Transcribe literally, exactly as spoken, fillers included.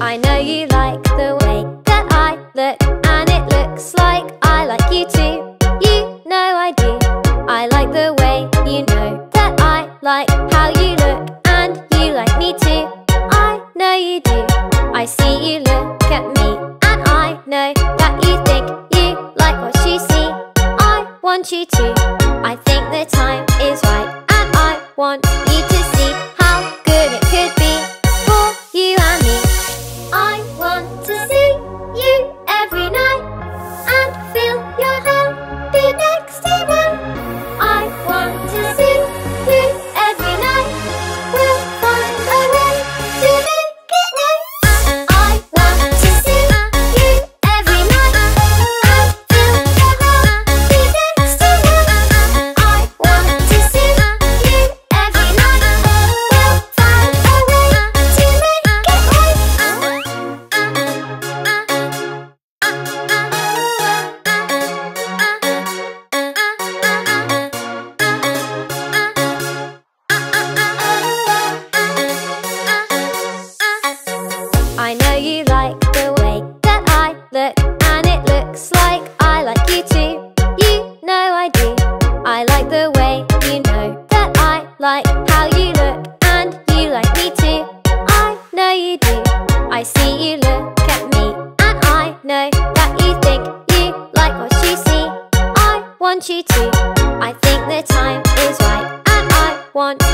I know you like the way that I look, and it looks like I like you too. You know I do. I like the way you know that I like how you look, and you like me too. I know you do. I see you look at me, and I know that you think you like what you see. I want you to. I think the time is right, and I want you to see how good it could be for you and me. I want to see you every night and feel your hand be next to mine. I want to see you every night. We'll find a way to make it right. I want to see you every night and feel your hand be next to mine. I want to see you every night. We'll find a way to make it right. I know you like the way that I look, and it looks like I like you too. You know I do. I like the way you know that I like how you look, and you like me too. I know you do. I see you look at me, and I know that you think you like what you see. I want you to. I think the time is right, and I want